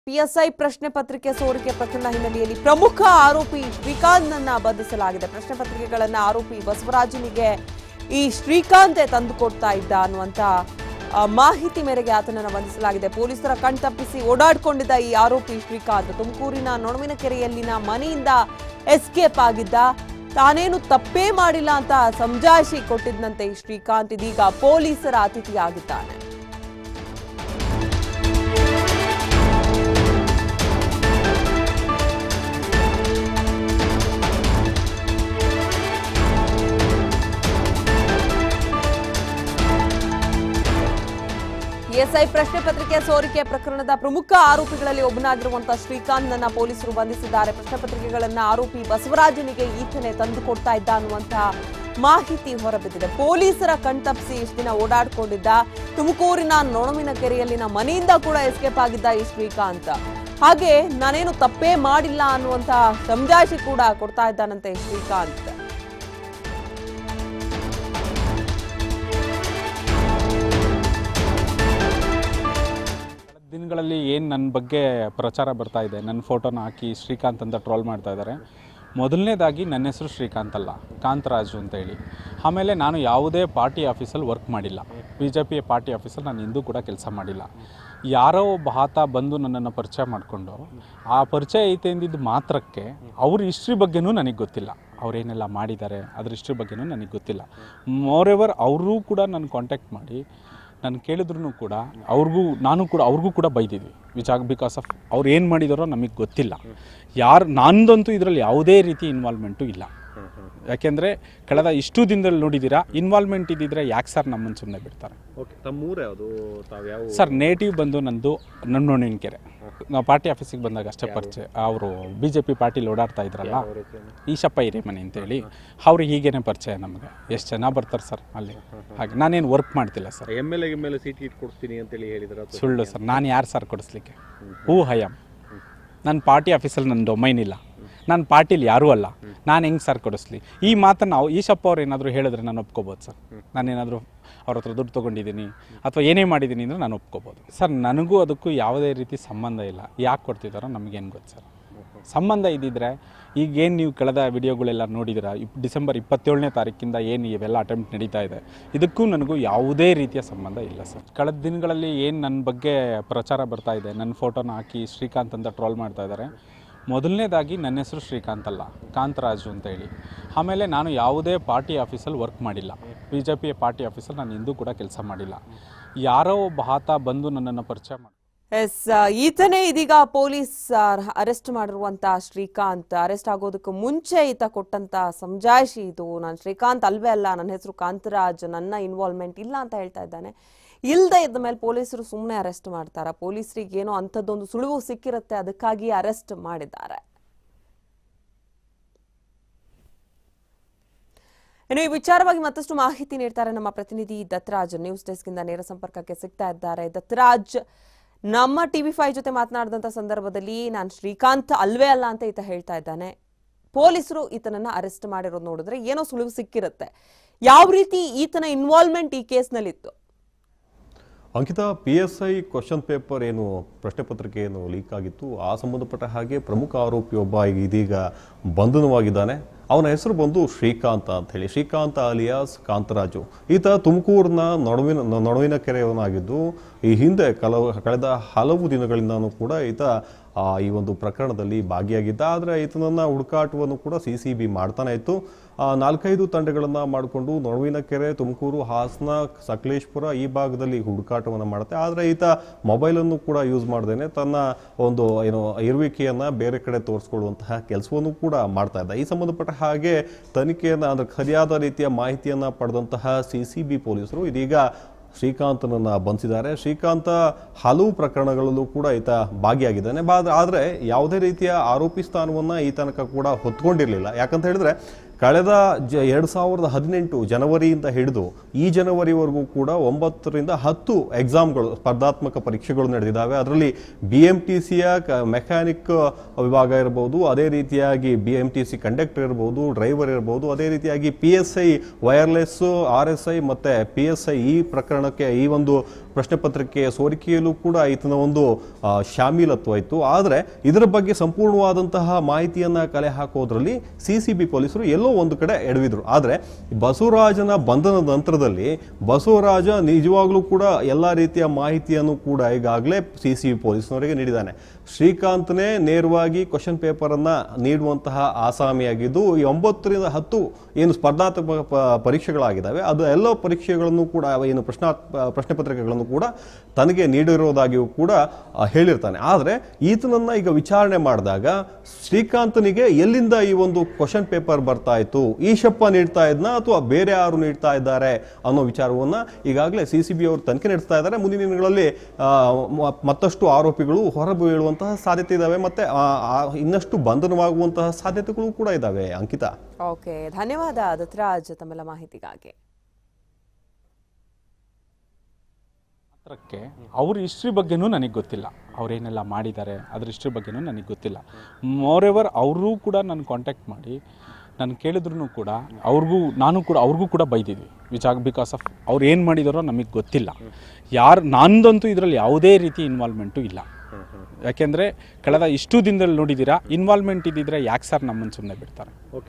PSI ಪ್ರಶ್ನೆ ಪತ್ರಿಕೆ ಸೋರಿಕೆ ಪ್ರಕರಣ ಹಿನ್ನೆಲೆಯಲ್ಲಿ ಪ್ರಮುಖ ಆರೋಪಿ ಶ್ರೀಕಾಂತ್ನನ್ನ ಬಂಧಿಸಲಾಗಿದೆ. ಪ್ರಶ್ನೆ ಪತ್ರಿಕೆಗಳನ್ನ ಆರೋಪಿ ಬಸವರಾಜನಿಗೆ ಈ ಶ್ರೀಕಾಂತ್ ತಂದುಕೊಡ್ತಾ ಇದ್ದ ಅನ್ನುವಂತ ಮಾಹಿತಿ ಮೇರೆಗೆ ಆತನನ್ನ ಬಂಧಿಸಲಾಗಿದೆ. ಪೊಲೀಸರ ಕಣ್ತಪ್ಪಿಸಿ ಓಡಾಡಿಕೊಂಡಿದ್ದ ಈ ಆರೋಪಿ ಶ್ರೀಕಾಂತ್ ತುಮಕೂರಿನ ನೊಣವಿನಕೆರೆಯಲ್ಲಿನ ಮನೆಯಿಂದ ಎಸ್ಕೇಪ್ ಆಗಿದ್ದ. ತಾನೇನು ತಪ್ಪೇ ಮಾಡಿಲ್ಲ ಅಂತ ಸಮಜಾಯಿಷಿ ಕೊಟ್ಟಿದ್ದಂತೆ ಈ ಶ್ರೀಕಾಂತ್ ಇದೀಗ ಪೊಲೀಸರ ಅತಿಥಿಯಾಗಿದ್ದಾನೆ. ಪಿಎಸ್ಐ ಪ್ರಶ್ನೆ ಪತ್ರಿಕೆ ಸೋರಿಕೆ ಪ್ರಕರಣದ ಪ್ರಮುಖ ಆರೋಪಿಗಳಲ್ಲಿ ಒಬ್ಬನಾಗಿರುವಂತಹ ಶ್ರೀಕಾಂತ್ನನ್ನ ಪೊಲೀಸರು ಬಂಧಿಸಿದ್ದಾರೆ. ಪ್ರಶ್ನೆ ಪತ್ರಿಕೆಗಳನ್ನ ಆರೋಪಿ ಬಸವರಾಜನಿಗೆ ಈತನೇ ತಂದುಕೊಡ್ತಾ ಇದ್ದ ಅನ್ನುವಂತಹ ಮಾಹಿತಿ ಹೊರಬಿದ್ದಿದೆ. ಪೊಲೀಸರ ಕಣ್ತಪ್ಪಿಸಿ ಇಷ್ಟು ದಿನ ಓಡಾಡಿಕೊಂಡಿದ್ದ. ತುಮಕೂರಿನ ನೊಣವಿನಕೆರೆಯಲ್ಲಿನ ಮನೆಯಿಂದ ಕೂಡ ಎಸ್ಕೇಪ್ ಆಗಿದ್ದ ಈ ಶ್ರೀಕಾಂತ್. ಹಾಗೆ ನಾನೇನು ತಪ್ಪೇ ಮಾಡಿಲ್ಲ ಅನ್ನುವಂತಹ ಸಮಜಾಯಿಷಿ ಕೂಡ ಕೊಡ್ತಾ ಇದ್ದಾನಂತೆ ಶ್ರೀಕಾಂತ್. ದಿನಗಳಲ್ಲಿ ಏನು ನನ್ನ ಬಗ್ಗೆ ಪ್ರಚಾರ ಬರ್ತಾ ಇದೆ, ನನ್ನ ಫೋಟೋನ ಹಾಕಿ ಶ್ರೀಕಾಂತ್ ಅಂತ ಟ್ರೋಲ್ ಮಾಡ್ತಾ ಇದ್ದಾರೆ. ಮೊದಲನೇದಾಗಿ ನನ್ನ ಹೆಸರು ಶ್ರೀಕಾಂತ್ ಅಲ್ಲ, ಕಾಂತರಾಜು ಅಂತೇಳಿ. ಆಮೇಲೆ ನಾನು ಯಾವುದೇ ಪಾರ್ಟಿ ಆಫೀಸಲ್ಲಿ ವರ್ಕ್ ಮಾಡಿಲ್ಲ. BJP ಪಾರ್ಟಿ ಆಫೀಸಲ್ಲಿ ನಾನು ಇಂದೂ ಕೂಡ ಕೆಲಸ ಮಾಡಿಲ್ಲ. ಯಾರೋ ಒಬ್ಬ ಆತ ಬಂದು ನನ್ನನ್ನು ಪರಿಚಯ ಮಾಡಿಕೊಂಡು ಆ ಪರಿಚಯ ಐತೆ ಅಂದಿದ್ದು ಮಾತ್ರಕ್ಕೆ ಅವ್ರ ಹಿಸ್ಟ್ರಿ ಬಗ್ಗೆನೂ ನನಗೆ ಗೊತ್ತಿಲ್ಲ. ಅವರೇನೆಲ್ಲ ಮಾಡಿದ್ದಾರೆ ಅದ್ರ ಹಿಸ್ಟ್ರಿ ಬಗ್ಗೆನೂ ನನಗೆ ಗೊತ್ತಿಲ್ಲ. ಮೋರೆವರ್ ಅವರು ಕೂಡ ನನ್ನ ಕಾಂಟ್ಯಾಕ್ಟ್ ಮಾಡಿ ನಾನು ಕೇಳಿದ್ರು ಕೂಡ ಅವ್ರಿಗೂ ಕೂಡ ಬೈದಿದ್ವಿ. ಬಿಕಾಸ್ ಆಫ್ ಅವ್ರು ಏನು ಮಾಡಿದಾರೋ ನಮಗೆ ಗೊತ್ತಿಲ್ಲ. ನಂದಂತೂ ಇದರಲ್ಲಿ ಯಾವುದೇ ರೀತಿ ಇನ್ವಾಲ್ವ್ಮೆಂಟು ಇಲ್ಲ. ಯಾಕೆಂದರೆ ಕಳೆದ ಇಷ್ಟು ದಿನದಲ್ಲಿ ನೋಡಿದ್ದೀರಾ, ಇನ್ವಾಲ್ವ್ಮೆಂಟ್ ಇದ್ದಿದ್ರೆ ಯಾಕೆ ಸರ್ ನಮ್ಮನ್ನು ಸುಮ್ಮನೆ ಬಿಡ್ತಾರೆ? ಓಕೆ, ತಮ್ಮೂರು ಯಾವುದು? ತಾವು ಯಾವ ಸರ್? ನೇಟಿವ್ ಬಂದು ನಂದು ನೊಣವಿನಕೆರೆ. ನಾವು ಪಾರ್ಟಿ ಆಫೀಸಿಗೆ ಬಂದಾಗ ಅಷ್ಟೇ ಪರಿಚಯ. ಅವರು BJP ಪಾರ್ಟಿಲಿ ಓಡಾಡ್ತಾ ಇದ್ರಲ್ಲ, ಈಶಪ್ಪ ಹಿರೇಮನೆ ಅಂತೇಳಿ, ಅವ್ರಿಗೆ ಹೀಗೇನೆ ಪರಿಚಯ. ನಮಗೆ ಎಷ್ಟು ಜನ ಬರ್ತಾರೆ ಸರ್ ಅಲ್ಲಿ. ಹಾಗೆ ನಾನೇನು ವರ್ಕ್ ಮಾಡ್ತಿಲ್ಲ ಸರ್. MLA ಸೀಟ್ ಕೊಡ್ತೀನಿ ಅಂತೇಳಿ ಹೇಳಿದ್ರೆ ಸುಳ್ಳು ಸರ್. ನಾನು ಯಾರು ಸರ್ ಕೊಡಿಸ್ಲಿಕ್ಕೆ? ಹೈಯಮ್ ನನ್ನ ಪಾರ್ಟಿ ಆಫೀಸಲ್ಲಿ ನನ್ನ ಡೊಮೈನ್ ಇಲ್ಲ. ನಾನು ಪಾರ್ಟಿಲಿ ಯಾರೂ ಅಲ್ಲ. ನಾನು ಹೆಂಗೆ ಸರ್ ಕೊಡಿಸ್ಲಿ? ಈ ಮಾತನ್ನು ಈಶಪ್ಪ ಅವ್ರು ಏನಾದರೂ ಹೇಳಿದ್ರೆ ನಾನು ಒಪ್ಕೋಬೋದು ಸರ್. ನಾನೇನಾದರೂ ಅವ್ರ ಹತ್ರ ದುಡ್ಡು ತೊಗೊಂಡಿದ್ದೀನಿ ಅಥವಾ ಏನೇ ಮಾಡಿದ್ದೀನಿ ಅಂದರೆ ನಾನು ಒಪ್ಕೋಬೋದು ಸರ್. ನನಗೂ ಅದಕ್ಕೂ ಯಾವುದೇ ರೀತಿ ಸಂಬಂಧ ಇಲ್ಲ. ಯಾಕೆ ಕೊಡ್ತಿದ್ದಾರೋ ನಮಗೇನು ಗೊತ್ತು ಸರ್. ಸಂಬಂಧ ಇದ್ದಿದ್ರೆ ಈಗೇನು ನೀವು ಕಳೆದ ವಿಡಿಯೋಗಳೆಲ್ಲ ನೋಡಿದ್ದೀರಾ, ಡಿಸೆಂಬರ್ 27ನೇ ತಾರೀಕಿಂದ ಏನು ಇವೆಲ್ಲ ಅಟೆಂಪ್ಟ್ ನಡೀತಾ ಇದೆ, ಇದಕ್ಕೂ ನನಗೂ ಯಾವುದೇ ರೀತಿಯ ಸಂಬಂಧ ಇಲ್ಲ ಸರ್. ಕಳೆದ ದಿನಗಳಲ್ಲಿ ಏನು ನನ್ನ ಬಗ್ಗೆ ಪ್ರಚಾರ ಬರ್ತಾ ಇದೆ, ನನ್ನ ಫೋಟೋನ ಹಾಕಿ ಶ್ರೀಕಾಂತ್ ಅಂತ ಟ್ರೋಲ್ ಮಾಡ್ತಾ ಇದ್ದಾರೆ. ಮೊದಲನೇದಾಗಿ ನನ್ನ ಹೆಸರು ಶ್ರೀಕಾಂತ್ ಅಲ್ಲ, ಕಾಂತರಾಜು ಅಂತೇಳಿ. ಆಮೇಲೆ ನಾನು ಯಾವುದೇ ಪಾರ್ಟಿ ಆಫೀಸಲ್ಲಿ ವರ್ಕ್ ಮಾಡಿಲ್ಲ. BJP ಪಾರ್ಟಿ ಆಫೀಸಲ್ಲಿ ನಾನು ಇಂದೂ ಕೂಡ ಕೆಲಸ ಮಾಡಿಲ್ಲ. ಯಾರೋ ಒಬ್ಬ ಆತ ಬಂದು ನನ್ನನ್ನು ಪರಿಚಯ ಮಾಡಿ ಈತನೇ ಇದೀಗ ಪೊಲೀಸ್ ಅರೆಸ್ಟ್ ಮಾಡಿರುವಂತಹ ಶ್ರೀಕಾಂತ್. ಅರೆಸ್ಟ್ ಆಗೋದಕ್ಕೆ ಮುಂಚೆ ಈತ ಕೊಟ್ಟಂತ ಸಮಜಾಯಿಷಿ ಇದು. ನಾನು ಶ್ರೀಕಾಂತ್ ಅಲ್ವೇ ಅಲ್ಲ, ನನ್ನ ಹೆಸರು ಕಾಂತರಾಜ್, ನನ್ನ ಇನ್ವಾಲ್ವ್ಮೆಂಟ್ ಇಲ್ಲ ಅಂತ ಹೇಳ್ತಾ ಇದ್ದಾನೆ. ಇಲ್ಲದೆ ಇದ್ದ ಮೇಲೆ ಪೊಲೀಸರು ಸುಮ್ಮನೆ ಅರೆಸ್ಟ್ ಮಾಡ್ತಾರ? ಪೊಲೀಸರಿಗೆ ಏನೋ ಅಂಥದ್ದೊಂದು ಸುಳಿವು ಸಿಕ್ಕಿರುತ್ತೆ, ಅದಕ್ಕಾಗಿ ಅರೆಸ್ಟ್ ಮಾಡಿದ್ದಾರೆ. ಇನ್ನು ಈ ವಿಚಾರವಾಗಿ ಮತ್ತಷ್ಟು ಮಾಹಿತಿ ನೀಡ್ತಾರೆ ನಮ್ಮ ಪ್ರತಿನಿಧಿ ದತ್ತರಾಜ್. ನ್ಯೂಸ್ ಡೆಸ್ಕ್ ಇಂದ ನೇರ ಸಂಪರ್ಕಕ್ಕೆ ಸಿಗ್ತಾ ಇದ್ದಾರೆ. ದತ್ತರಾಜ್, ನಮ್ಮ TV5 ಜೊತೆ ಮಾತನಾಡಿದಂತ ಸಂದರ್ಭದಲ್ಲಿ ನಾನು ಶ್ರೀಕಾಂತ್ ಅಲ್ವೇ ಅಲ್ಲ ಅಂತ ಈತ ಹೇಳ್ತಾ ಇದ್ದಾನೆ. ಪೊಲೀಸರು ಈತನನ್ನ ಅರೆಸ್ಟ್ ಮಾಡಿರೋದು ನೋಡಿದ್ರೆ ಏನೋ ಸುಳಿವು ಸಿಕ್ಕಿರುತ್ತೆ. ಯಾವ ರೀತಿ ಈತನ ಇನ್ವಾಲ್ವ್ಮೆಂಟ್ ಈ ಕೇಸ್ನಲ್ಲಿತ್ತು? ಅಂಕಿತಾ, PSI ಕ್ವಶನ್ ಪೇಪರ್ ಏನು ಪ್ರಶ್ನೆ ಪತ್ರಿಕೆ ಏನು ಲೀಕ್ ಆಗಿತ್ತು, ಆ ಸಂಬಂಧಪಟ್ಟ ಹಾಗೆ ಪ್ರಮುಖ ಆರೋಪಿ ಒಬ್ಬ ಇದೀಗ ಬಂಧನವಾಗಿದ್ದಾನೆ. ಅವನ ಹೆಸರು ಬಂದು ಶ್ರೀಕಾಂತ್ ಅಂತ ಹೇಳಿ. ಶ್ರೀಕಾಂತ್ ಅಲಿಯಾಸ್ ಕಾಂತರಾಜು. ಈತ ತುಮಕೂರಿನ ನೊಣವಿನಕೆರೆಯವನಾಗಿದ್ದು ಈ ಹಿಂದೆ ಕಳೆದ ಹಲವು ದಿನಗಳಿಂದನೂ ಕೂಡ ಈತ ಈ ಒಂದು ಪ್ರಕರಣದಲ್ಲಿ ಭಾಗಿಯಾಗಿದ್ದ. ಆದರೆ ಈತನನ್ನು ಹುಡುಕಾಟವನ್ನು ಕೂಡ CCB ಮಾಡ್ತಾನೆ ಇತ್ತು. 4-5 ತಂಡಗಳನ್ನು ಮಾಡಿಕೊಂಡು ನೊಣವಿನಕೆರೆ, ತುಮಕೂರು, ಹಾಸನ, ಸಕಲೇಶ್ಪುರ ಈ ಭಾಗದಲ್ಲಿ ಹುಡುಕಾಟವನ್ನು ಮಾಡುತ್ತೆ. ಆದರೆ ಈತ ಮೊಬೈಲನ್ನು ಕೂಡ ಯೂಸ್ ಮಾಡ್ದೇನೆ ತನ್ನ ಒಂದು ಇರುವಿಕೆಯನ್ನು ಬೇರೆ ಕಡೆ ತೋರಿಸ್ಕೊಳ್ಳುವಂತಹ ಕೆಲಸವನ್ನು ಕೂಡ ಮಾಡ್ತಾ ಇದ್ದ. ಈ ಸಂಬಂಧಪಟ್ಟ ಹಾಗೆ ತನಿಖೆಯನ್ನು ಅಂದರೆ ಸರಿಯಾದ ರೀತಿಯ ಮಾಹಿತಿಯನ್ನು ಪಡೆದಂತಹ CCB ಪೊಲೀಸರು ಇದೀಗ ಶ್ರೀಕಾಂತನನ್ನು ಬಂಧಿಸಿದ್ದಾರೆ. ಶ್ರೀಕಾಂತ ಹಲವು ಪ್ರಕರಣಗಳಲ್ಲೂ ಕೂಡ ಈತ ಭಾಗಿಯಾಗಿದ್ದಾನೆ. ಆದರೆ ಯಾವುದೇ ರೀತಿಯ ಆರೋಪಿ ಸ್ಥಾನವನ್ನು ಈ ತನಕ ಕೂಡ ಹೊತ್ಕೊಂಡಿರಲಿಲ್ಲ. ಯಾಕಂತ ಹೇಳಿದ್ರೆ ಕಳೆದ 2018 ಜನವರಿಯಿಂದ ಹಿಡಿದು ಈ ಜನವರಿವರೆಗೂ ಕೂಡ 9ರಿಂದ 10 ಎಕ್ಸಾಮ್ಗಳು, ಸ್ಪರ್ಧಾತ್ಮಕ ಪರೀಕ್ಷೆಗಳು ನಡೆದಿದ್ದಾವೆ. ಅದರಲ್ಲಿ BMTCಯ ಮೆಕ್ಯಾನಿಕ್ ವಿಭಾಗ ಇರಬಹುದು, ಅದೇ ರೀತಿಯಾಗಿ BMTC ಕಂಡಕ್ಟರ್ ಇರಬಹುದು, ಡ್ರೈವರ್ ಇರಬಹುದು, ಅದೇ ರೀತಿಯಾಗಿ PSI ವೈರ್ಲೆಸ್, RSI ಮತ್ತು PSI ಈ ಪ್ರಕರಣಕ್ಕೆ ಈ ಒಂದು ಪ್ರಶ್ನೆ ಪತ್ರಿಕೆ ಸೋರಿಕೆಯಲ್ಲೂ ಕೂಡ ಈತನ ಒಂದು ಶಾಮೀಲತ್ವ ಇತ್ತು. ಆದರೆ ಇದರ ಬಗ್ಗೆ ಸಂಪೂರ್ಣವಾದಂತಹ ಮಾಹಿತಿಯನ್ನು ಕಲೆ ಹಾಕೋದ್ರಲ್ಲಿ CCB ಪೊಲೀಸರು ಎಲ್ಲೋ ಒಂದು ಕಡೆ ಎಡವಿದ್ರು. ಆದರೆ ಬಸವರಾಜನ ಬಂಧನದ ನಂತರದಲ್ಲಿ ಬಸವರಾಜ ನಿಜವಾಗ್ಲೂ ಕೂಡ ಎಲ್ಲ ರೀತಿಯ ಮಾಹಿತಿಯನ್ನು ಕೂಡ ಈಗಾಗಲೇ CCB ಪೊಲೀಸ್ನವರಿಗೆ ನೀಡಿದ್ದಾನೆ. ಶ್ರೀಕಾಂತ್ನೇ ನೇರವಾಗಿ ಕ್ವಶನ್ ಪೇಪರನ್ನು ನೀಡುವಂತಹ ಆಸಾಮಿಯಾಗಿದ್ದು 9 ರಿಂದ 10 ಏನು ಸ್ಪರ್ಧಾತ್ಮಕ ಪರೀಕ್ಷೆಗಳಾಗಿದ್ದಾವೆ ಅದು ಎಲ್ಲ ಪರೀಕ್ಷೆಗಳನ್ನು ಕೂಡ ಏನು ಪ್ರಶ್ನೆ ಪತ್ರಿಕೆಗಳನ್ನು ಕೂಡ ತನಗೆ ನೀಡಿರೋದಾಗಿಯೂ ಕೂಡ ಹೇಳಿರ್ತಾನೆ. ಆದರೆ ಈತನನ್ನು ಈಗ ವಿಚಾರಣೆ ಮಾಡಿದಾಗ ಶ್ರೀಕಾಂತ್ನಿಗೆ ಎಲ್ಲಿಂದ ಈ ಒಂದು ಕ್ವಶನ್ ಪೇಪರ್ ಬರ್ತಾ ಇತ್ತು, ಈಶಪ್ಪ ನೀಡ್ತಾ ಇದ್ನ ಅಥವಾ ಬೇರೆ ಯಾರು ನೀಡ್ತಾ ಇದ್ದಾರೆ ಅನ್ನೋ ವಿಚಾರವನ್ನು ಈಗಾಗಲೇ CCB ಅವರು ತನಿಖೆ ನಡೆಸ್ತಾ ಇದ್ದಾರೆ. ಮುಂದಿನ ದಿನಗಳಲ್ಲಿ ಮತ್ತಷ್ಟು ಆರೋಪಿಗಳು ಹೊರಬೀಳುವಂತಹ ಸಾಧ್ಯತೆ ಇದಾವೆ, ಮತ್ತೆ ಇನ್ನಷ್ಟು ಬಂಧನವಾಗುವಂತಹ ಸಾಧ್ಯತೆಗಳು ಕೂಡ ಇದಾವೆ. ಅಂಕಿತಾ, ಓಕೆ, ಧನ್ಯವಾದ ದತ್ತರಾಜ್ ತಮ್ಮೆಲ್ಲ ಮಾಹಿತಿಗಾಗಿ. ಅವ್ರ ಹಿಸ್ಟ್ರಿ ಬಗ್ಗೆನೂ ನನಗೆ ಗೊತ್ತಿಲ್ಲ, ಅವ್ರೇನೆಲ್ಲ ಮಾಡಿದ್ದಾರೆ ಅದ್ರ ಹಿಸ್ಟ್ರಿ ಬಗ್ಗೆನೂ ನನಗೆ ಗೊತ್ತಿಲ್ಲ. ಮೋರೆವರ್ ಅವರು ಕೂಡ ನನ್ನ ಕಾಂಟ್ಯಾಕ್ಟ್ ಮಾಡಿ ನಾನು ಕೇಳಿದ್ರು ಕೂಡ ಅವ್ರಿಗೂ ಕೂಡ ಬೈದಿದ್ವಿ ಬಿಕಾಸ್ ಆಫ್ ಅವ್ರು ಏನು ಮಾಡಿದಾರೋ ನಮಗೆ ಗೊತ್ತಿಲ್ಲ. ನಂದಂತೂ ಇದರಲ್ಲಿ ಯಾವುದೇ ರೀತಿ ಇನ್ವಾಲ್ವ್ಮೆಂಟು ಇಲ್ಲ. ಯಾಕೆಂದರೆ ಕಳೆದ ಇಷ್ಟು ದಿನದಲ್ಲಿ ನೋಡಿದ್ದೀರಾ, ಇನ್ವಾಲ್ವ್ಮೆಂಟ್ ಇದ್ದಿದ್ರೆ ಯಾಕೆ ಸರ್ ನಮ್ಮನ್ನು ಸುಮ್ಮನೆ ಬಿಡ್ತಾರೆ?